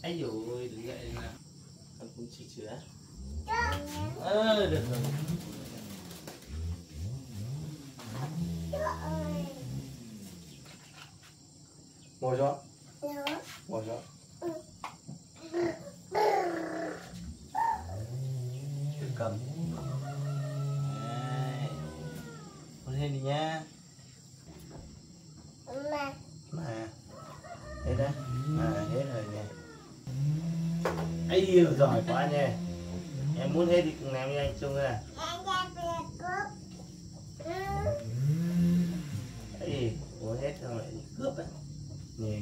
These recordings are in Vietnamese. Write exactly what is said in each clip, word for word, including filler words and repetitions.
Ấy dồi, đứng dậy nào. Con cũng chỉ chữa. Ơ, được rồi. Ngồi xuống. Ngồi xuống. Tự cầm. Đấy. Con lên đi nha. Mà. Mà. Hết đấy. À, hết rồi nè. Ấy giỏi quá nha. Em muốn hết thì cùng làm với anh Trung à. Ấy, muốn hết rồi lại đi cướp á. Nè.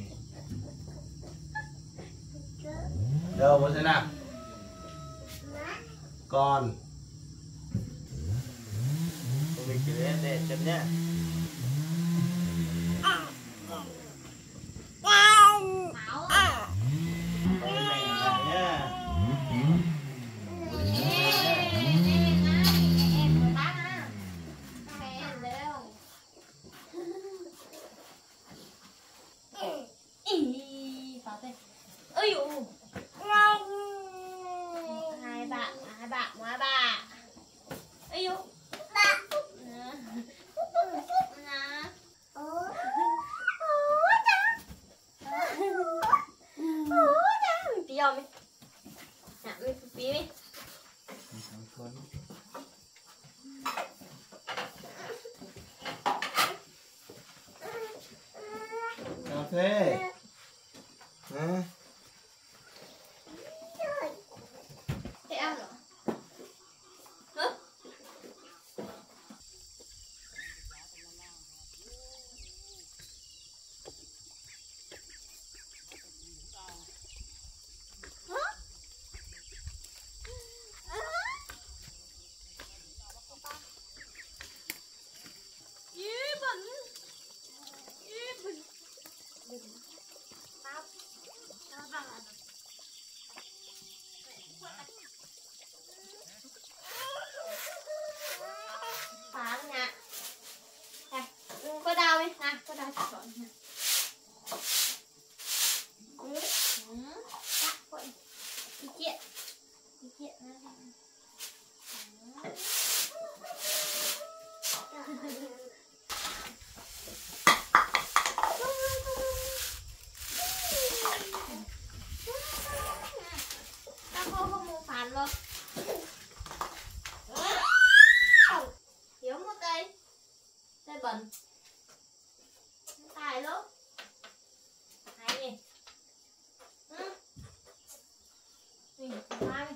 Đâu bố xem nào. Con. Mình cứ lên để chấm nhá. Hai bạn, hai bạn, hai bà. Ây dụ. Ba. Ủa cha. Ủa cha. Mình tí không? Nè, mình phí đi. Cà phê. Hả? Thế ăn rồi. Hả? Phá nè. Này, có đau đi, nè, có đau chọn nè. Ừ. Ừ. Cắt vậy. Đi chuyện. Đi chuyện nó. Tao không không muốn phản luôn. Thiếu một cây. Cây bẩn. Tài luôn. Hay nhỉ. Ừ. Nhìn hai.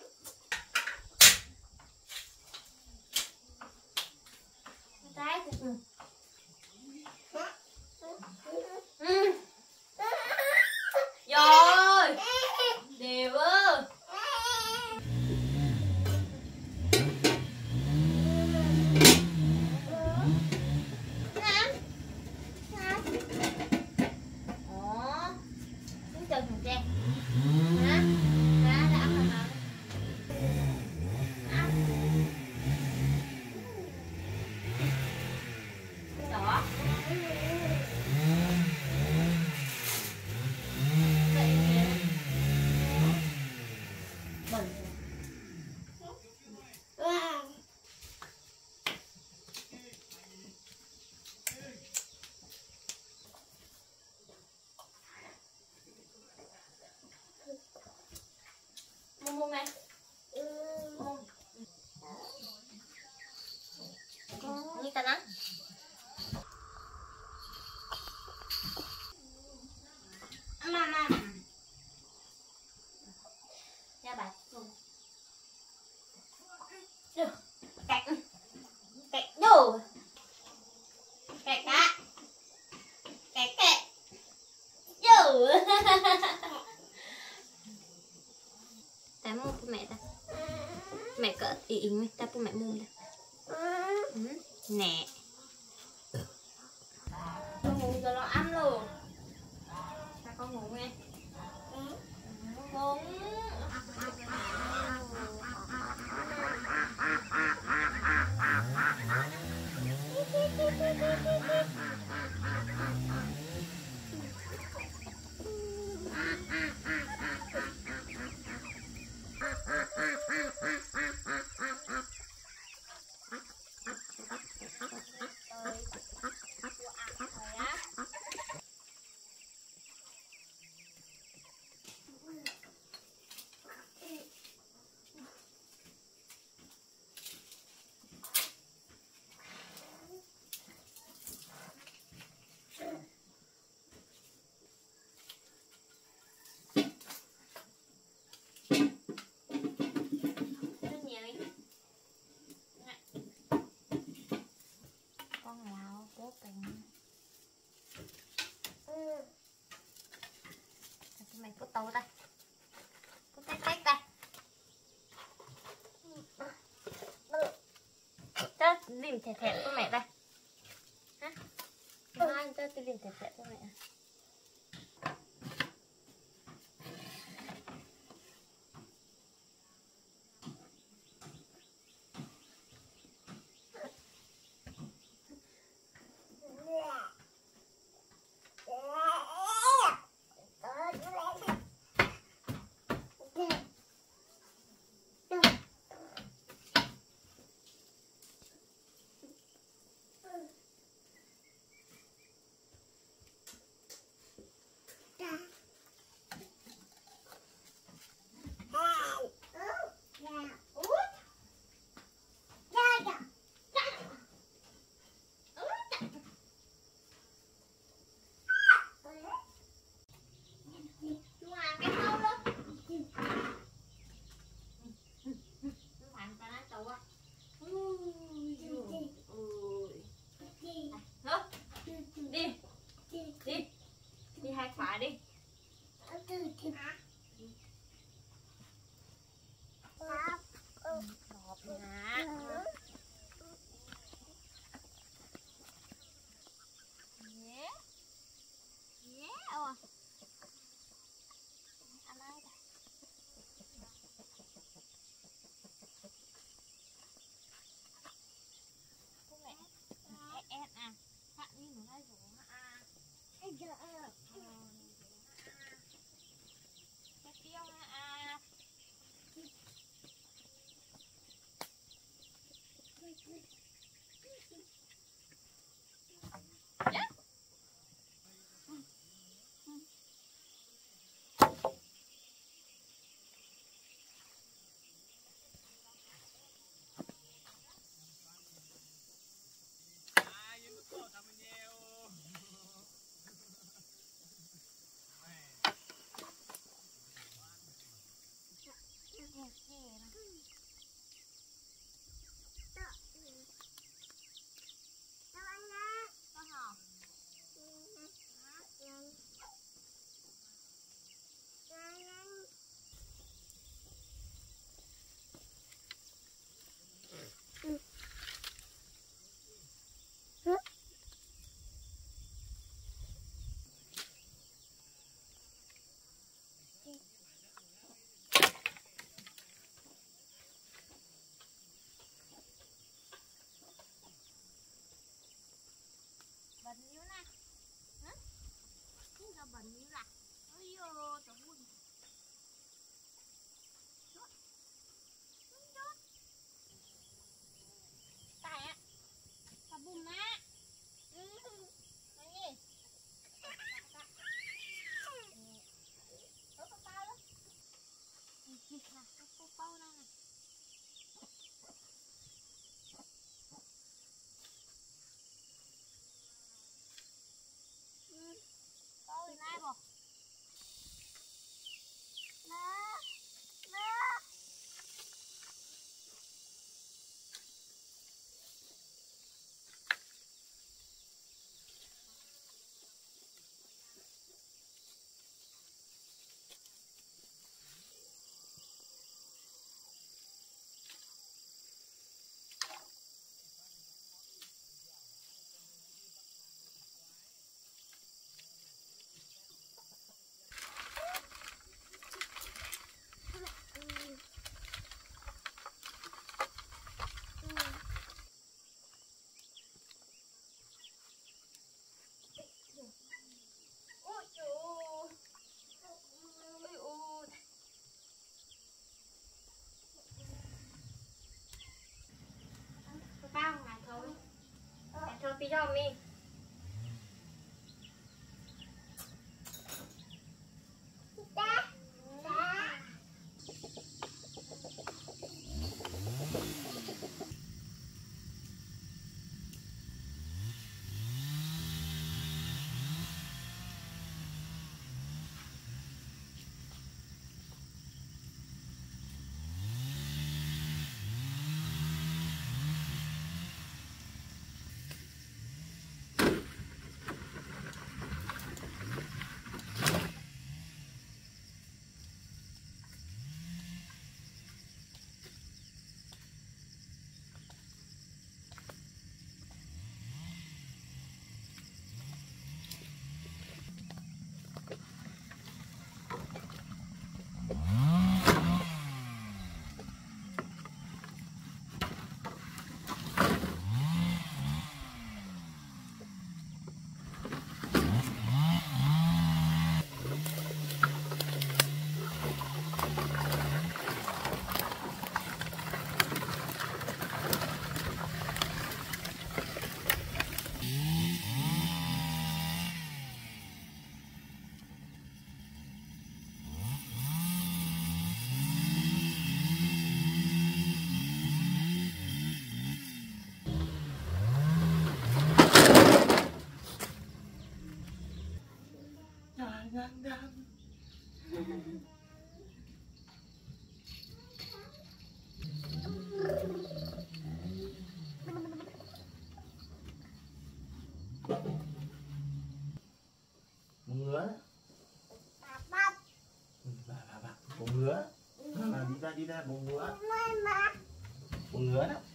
Trái thì ừ. Ừ. Rồi. Đều ơi. Mông này. Mông. Như ta nắng. Mama. Ra bà. Cạnh. Cạnh đủ. Cạnh đã. Cạnh cạnh. Đủ. Ta mua cho mẹ ta. Mẹ cỡ ý ý mày, ta cho mẹ mua ta. Ừ. Nè. Con ngủ rồi nó ăn luôn. Ta con ngủ nghe. Ngủ. Binh thẹt thẹt cho mẹ đây. Hả? Hai cho tôi Binh thẹt thẹt cho mẹ. Đi đi đi hai khóa đi. Đọp ngã. Nhé nhé ồ ăn ai đây. Cô mẹ ép ép à bạn đi nó đây rồi à bây giờ ờ cái tiêu à yeah. Bẩn níu nè. Hả? Cái gì bẩn níu là. Ôi dồi, cháu buồn. Chốt. Chốt. Tài á. Cháu bùm á. Ừ. Nói gì? Ơ, có bao đó. Nè, có bao bao đây nè. Ôi, này bò. Nè, nè. Cho mình bố ngứa. Bố ngứa đó.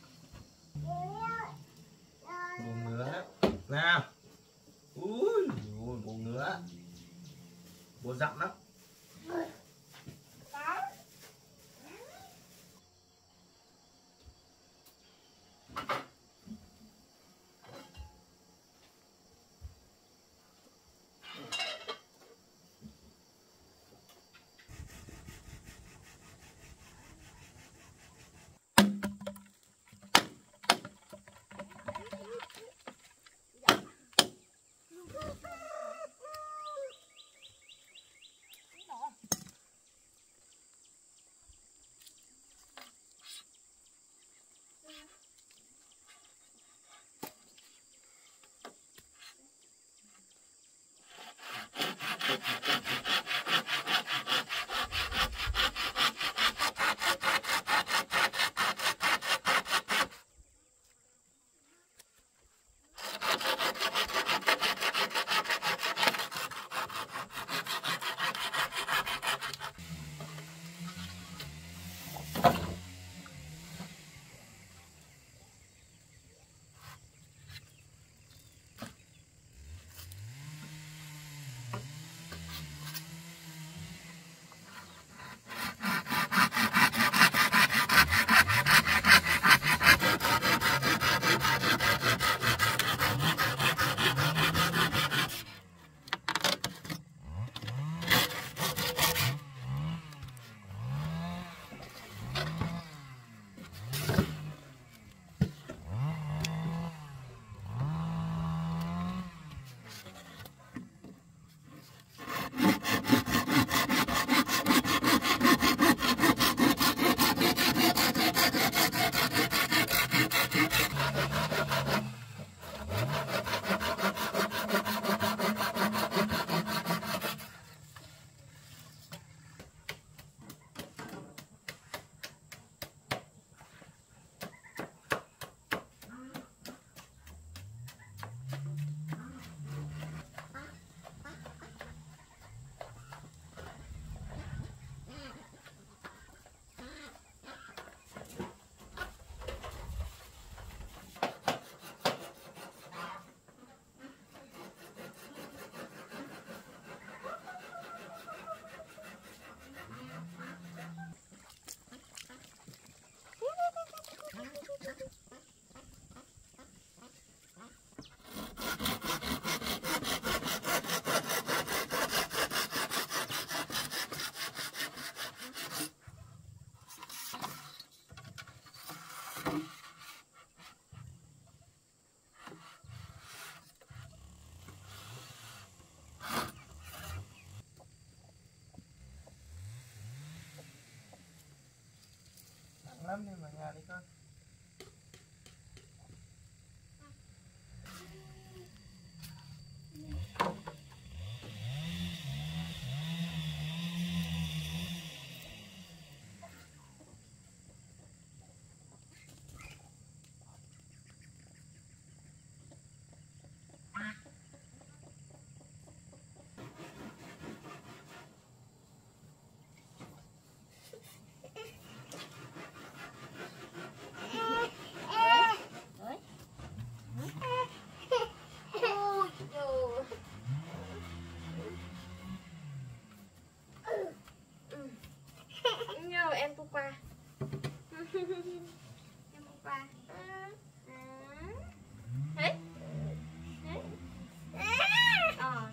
Bố ngứa đó. Nào. Ui, ui bố ngứa. Bố giọng lắm. Lắm đi mà nhà đi con. Em tu qua em tu qua đấy đấy ờ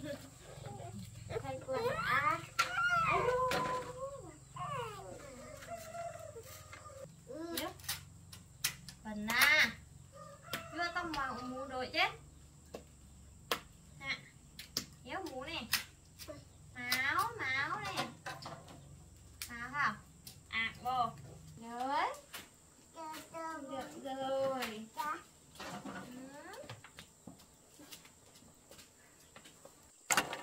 Thầy quần à. Phần na chưa tao mà mù đội chết nè, kéo mù này, máu máu này, máu không à vô rồi được rồi. Ừ.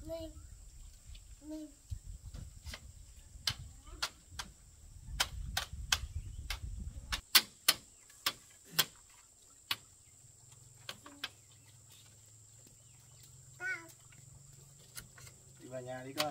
Đi vào nhà đi con.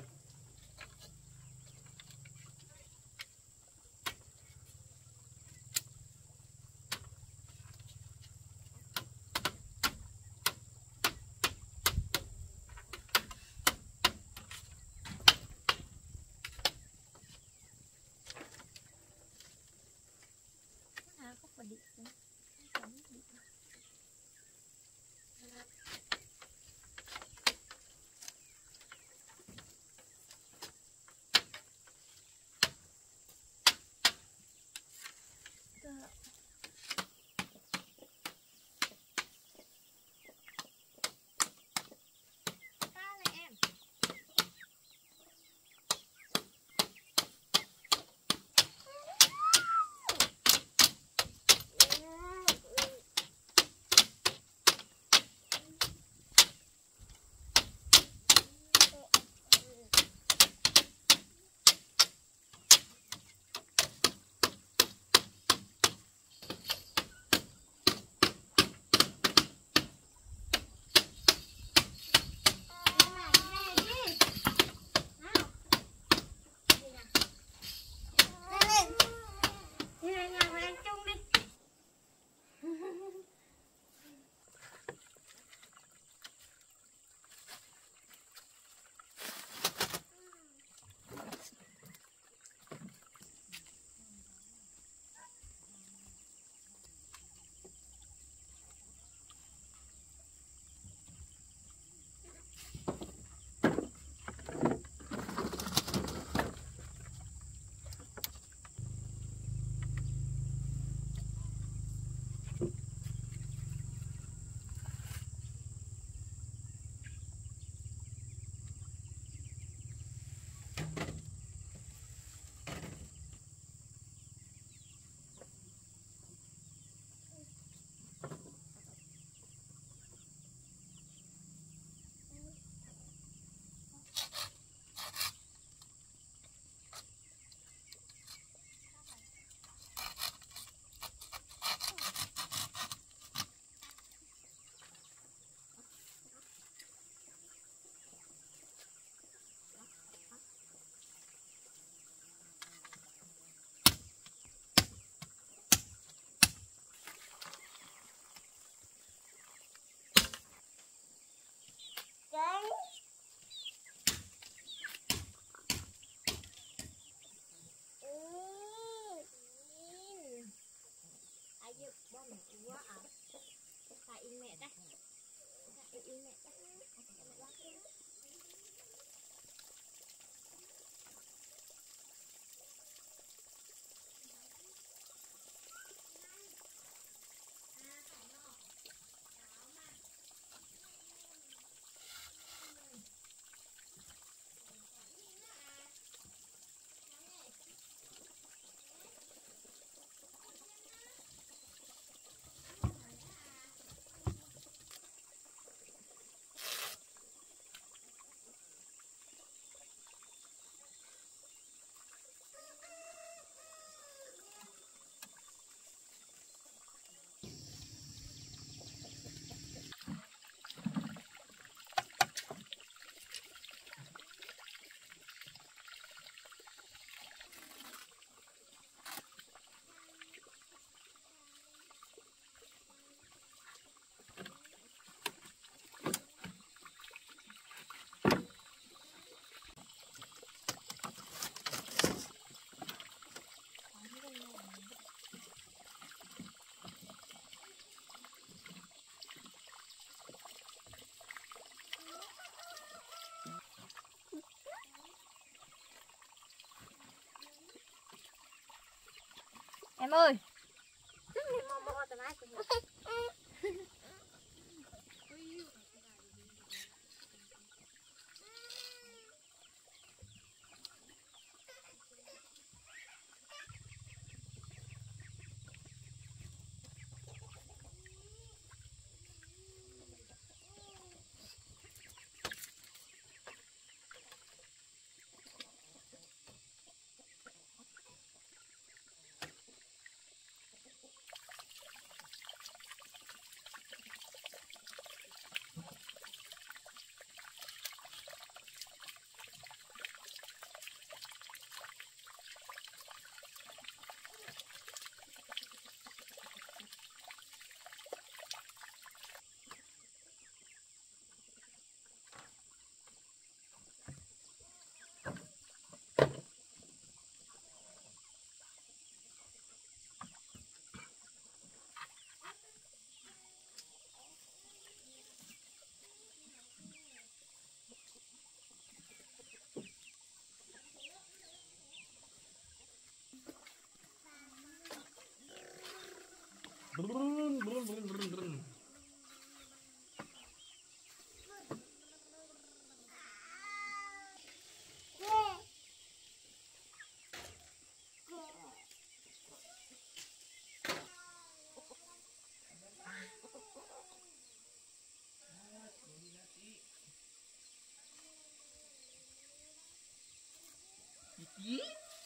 Em ơi. Ý.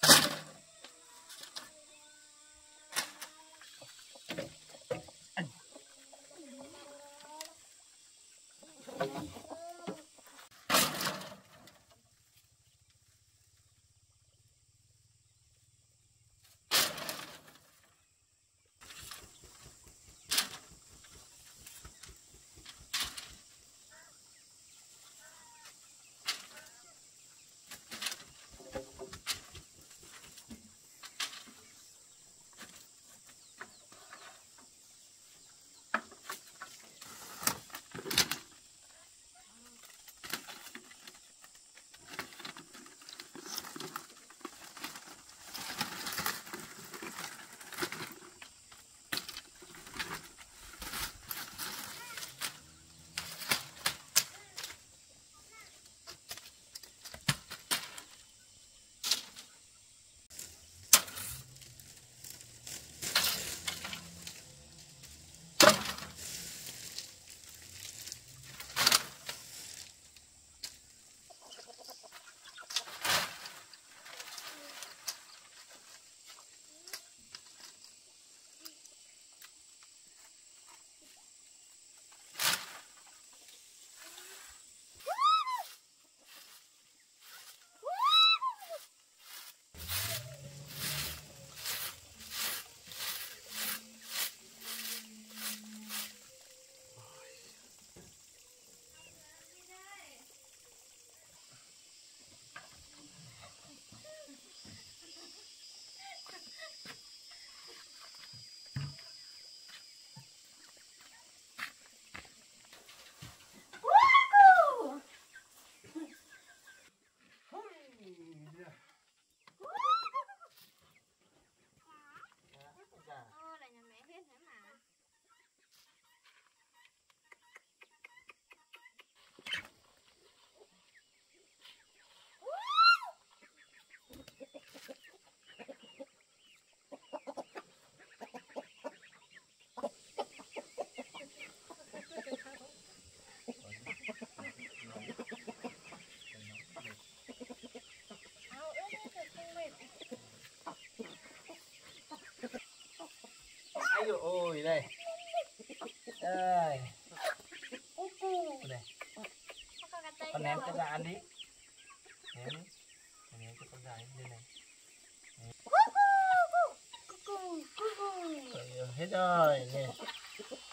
Ai dồi ôi đây. Đây. Đây. Con ném cho gà ăn đi. Ném đi. Ném cho con gà ăn đây này. Rồi, hết rồi nè.